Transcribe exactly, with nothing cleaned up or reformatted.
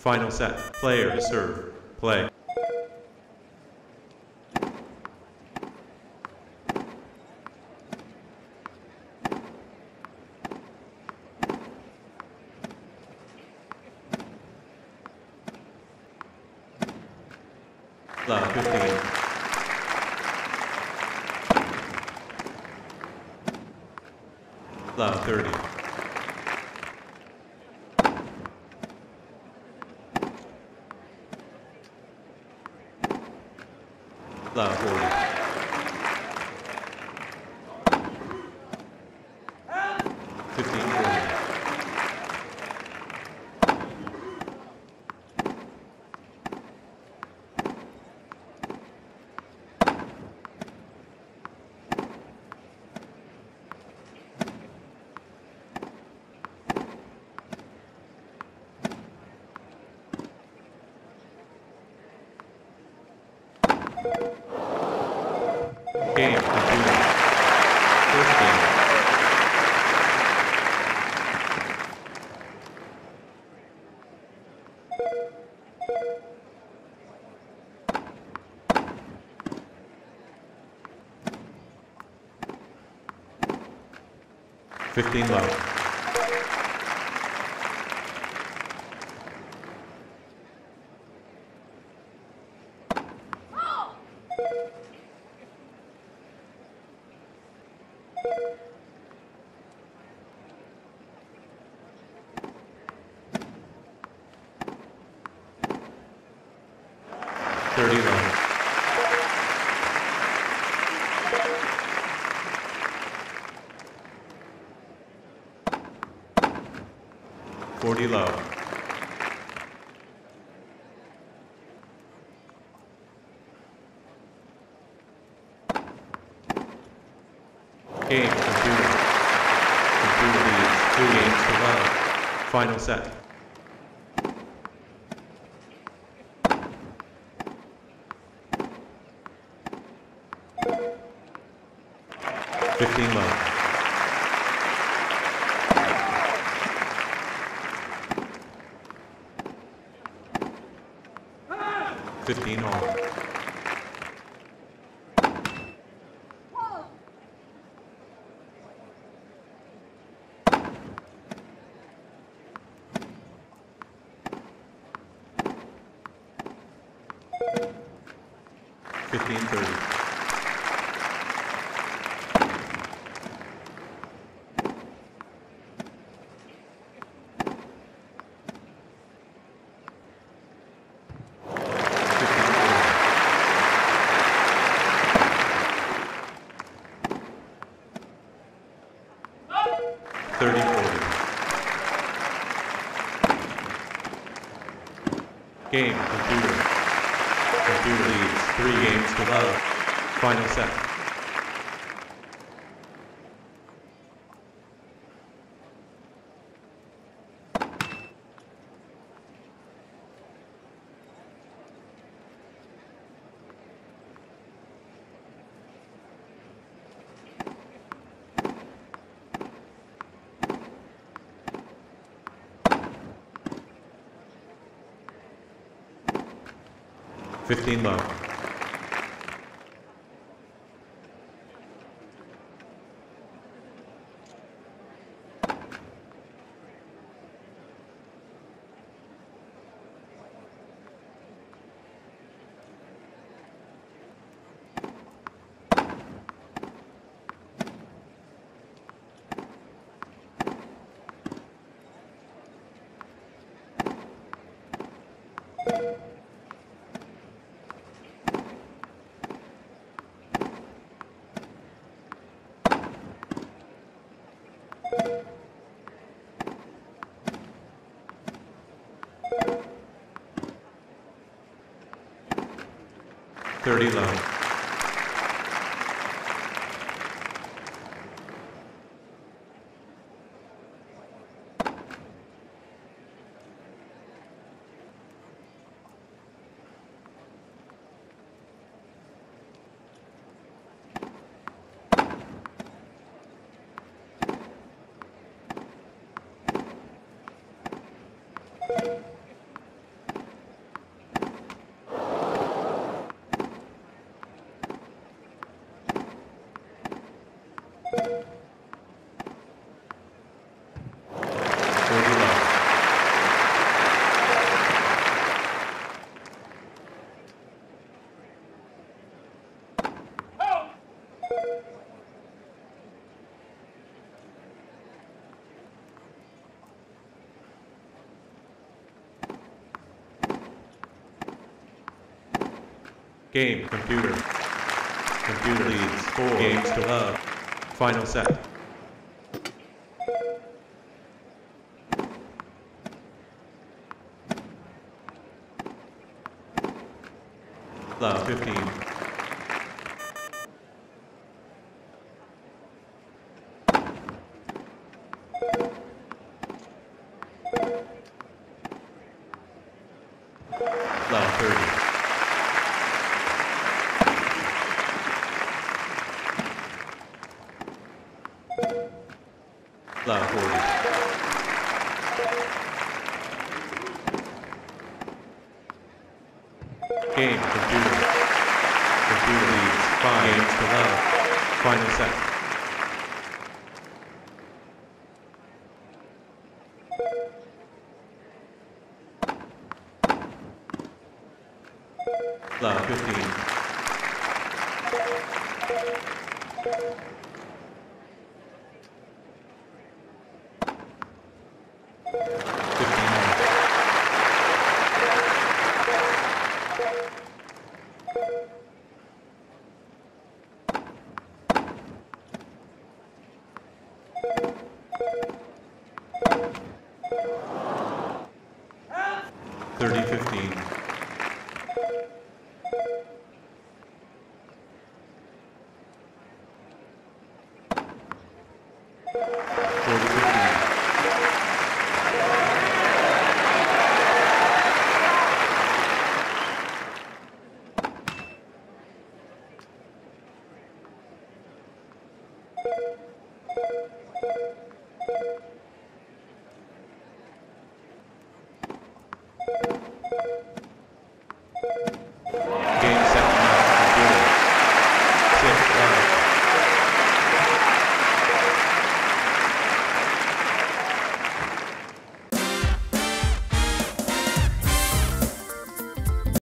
Final set. Player to serve. Play. Love fifteen. Love thirty. Love forty. Fifteen forty. Game completed. First game. Fifteen love. Thirty love. Forty love. Game computer. Computer leads two games to love. Final set. Fifteen love. Fifteen all. Fifteen thirty. Thirty forty. Game computer. Computer leads three games to love. Final set. Fifteen love. Thirty love. thirty love. Game, computer. Computer leads four games to love. Final set. Love fifteen. Love thirty. Love forty. Game, computer. Computer leads five games to love. Final set. Love fifteen. thirty fifteen. forty fifteen.